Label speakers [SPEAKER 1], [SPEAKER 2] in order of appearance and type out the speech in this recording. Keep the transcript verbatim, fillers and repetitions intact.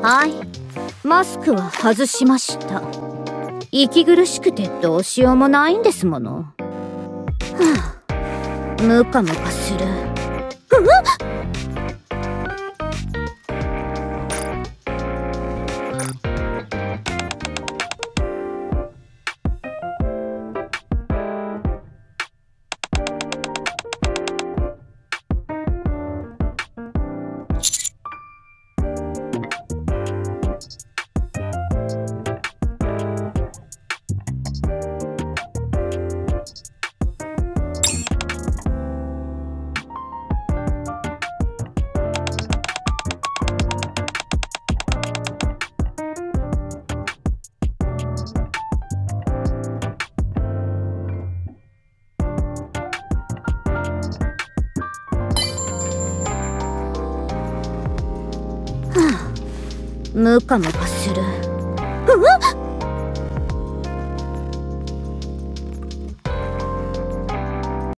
[SPEAKER 1] はい、マスクは外しました。息苦しくてどうしようもないんですもの。はあ、ムカムカする。ムカムカする。うわっ！